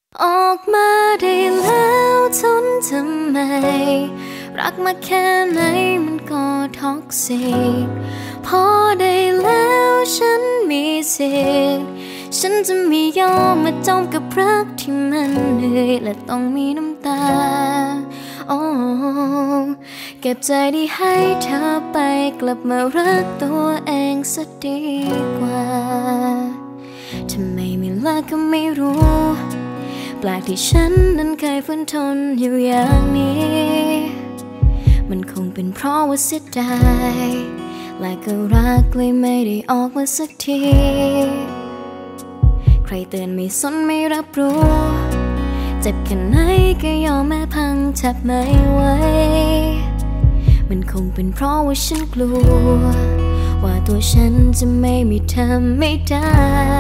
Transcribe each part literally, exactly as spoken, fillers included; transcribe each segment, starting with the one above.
ออกมาได้แล้วทนทำไมรักมาแค่ไหนมันก็ท็อกซิกพอได้แล้วฉันมีสิทธิ์ฉันจะไม่ยอมมาจมกับรักที่มันเหนื่อยและต้องมีน้ำตาโอ้เก็บใจที่ให้เธอไปกลับมารักตัวเองสักดีกว่าทำไมไม่เลิกก็ไม่รู้แปลกที่ฉันนั้นเคยฝืนทนอยู่อย่างนี้มันคงเป็นเพราะว่าเสียดายและก็รักเลยไม่ได้ออกมาสักทีใครเตือนไม่สนไม่รับรู้เจ็บแค่ไหนก็ยอมแม้พังแทบไม่ไหวมันคงเป็นเพราะว่าฉันกลัวว่าตัวฉันจะไม่มีเธอไม่ได้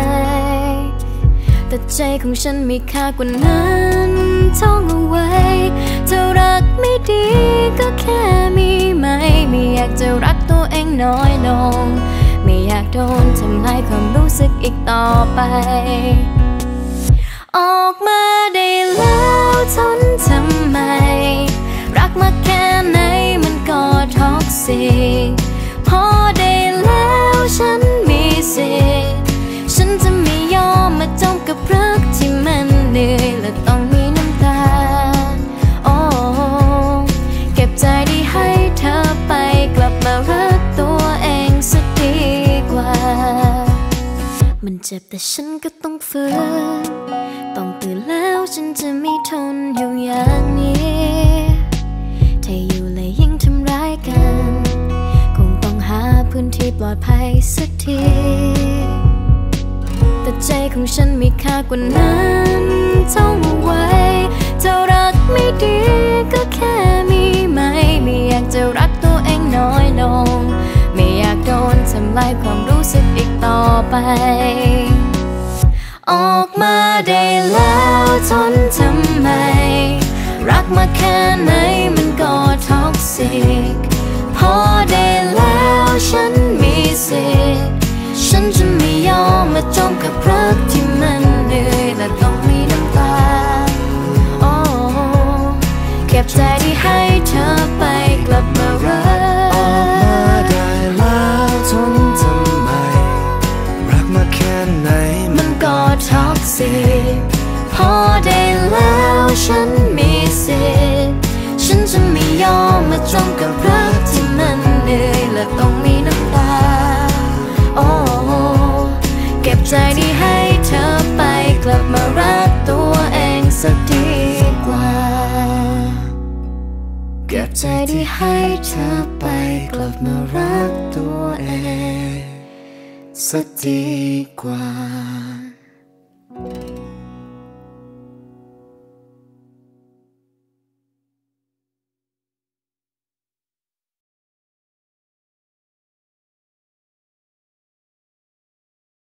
แต่ใจของฉันมีค่ากว่านั้นท่องเอาไว้เธอรักไม่ดีก็แค่มีไหมไม่อยากจะรักตัวเองน้อยลงไม่อยากโดนทำลายความรู้สึกอีกต่อไปออกมาได้แล้วทนทำไมรักมาแค่ไหนมันก็ท็อกซิกพอได้แล้วฉันมีสิทธิ์ฉันจะไม่ยอมมาจมกับรักที่มันเหนื่อยและต้องมีน้ำตาโอ้เก็บใจที่ให้เธอไปกลับมารักตัวเองสักดีกว่ามันเจ็บแต่ฉันก็ต้องฝืนต้องตื่นแล้วฉันจะไม่ทนอยู่อย่างนี้ถ้าอยู่และยิ่งทำร้ายกันคงต้องหาพื้นที่ปลอดภัยสักทีแต่ใจของฉันมีค่ากว่านั้นท่องเอาไว้เธอรักไม่ดีก็แค่มีไหมไม่อยากจะรักตัวเองน้อยลงไม่อยากโดนทำลายความรู้สึกอีกต่อไปออกมาได้แล้วทนทำไมรักมาแค่ไหนมันก็ท็อกซิกพอได้แล้วฉันมีสิทธิ์ฉันจะไม่ยอมมาจมกับรักที่มันเหนื่อยและต้องมีน้ำตาโอ้เก็บใจที่ให้เธอไปกลับมารักออกมาได้แล้วทนทำไมรักมาแค่ไหนมันก็ท็อกซิกพอได้แล้วฉันมีสิทธิ์ฉันจะไม่ยอมมาจมกับรักที่มันเหนื่อยและต้องมีน้ำตาโอ้เก็บใจที่ให้เธอไปกลับมารักตัวเองสักดีกว่าเก็บใจที่ให้เธอไปกลับมารักตัวเองสักดีกว่า